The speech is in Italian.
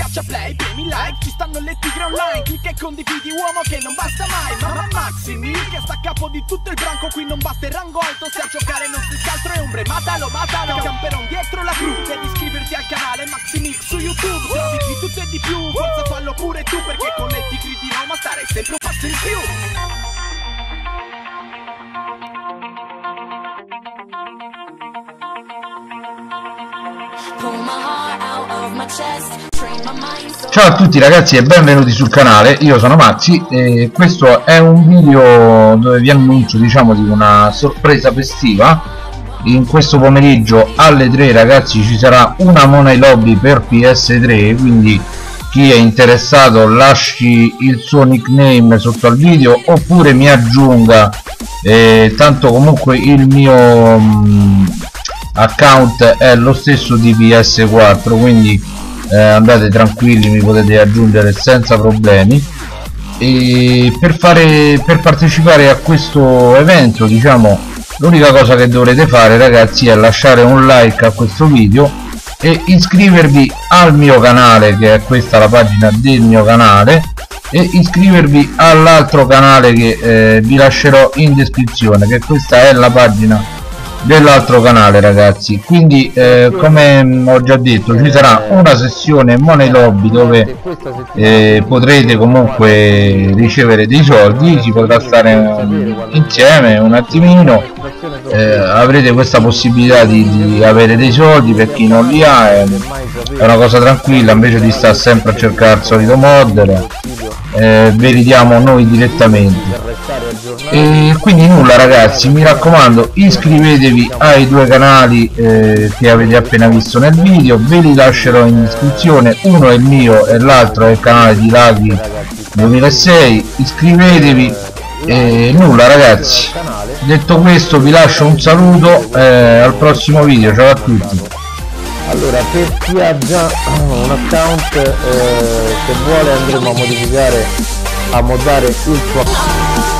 schiaccia play, premi like, ci stanno le tigre online, clicca e condividi uomo che non basta mai. Mamma Maximi che sta a capo di tutto il branco, qui non basta il rango alto, se a giocare non si scaltro e ombre, matalo, camperon dietro la cru, devi iscriverti al canale Maximix su YouTube, trovi di tutto e di più, forza fallo pure tu perché con le tigri di Roma stare sempre un passo in più. Ciao a tutti ragazzi e benvenuti sul canale, io sono Maxi e questo è un video dove vi annuncio di una sorpresa festiva. In questo pomeriggio alle 3 ragazzi ci sarà una Money Lobby per PS3, quindi chi è interessato lasci il suo nickname sotto al video oppure mi aggiunga, tanto comunque il mio account è lo stesso di PS4, quindi andate tranquilli, mi potete aggiungere senza problemi. E per partecipare a questo evento l'unica cosa che dovrete fare ragazzi è lasciare un like a questo video e iscrivervi al mio canale, che è questa la pagina del mio canale, e iscrivervi all'altro canale che vi lascerò in descrizione, che questa è la pagina dell'altro canale ragazzi. Quindi come ho già detto ci sarà una sessione Money Lobby dove potrete comunque ricevere dei soldi, si potrà stare insieme un attimino, avrete questa possibilità di avere dei soldi per chi non li ha, è una cosa tranquilla, invece di stare sempre a cercare il solito modder, ve li diamo noi direttamente. E quindi nulla ragazzi, mi raccomando, iscrivetevi ai due canali che avete appena visto nel video, ve li lascerò in descrizione, uno è il mio e l'altro è il canale di Laghi 2006, iscrivetevi. E nulla ragazzi, detto questo vi lascio un saluto, al prossimo video, ciao a tutti. Allora, per chi ha già un account, se vuole andremo a modificare, a moddare il suo account.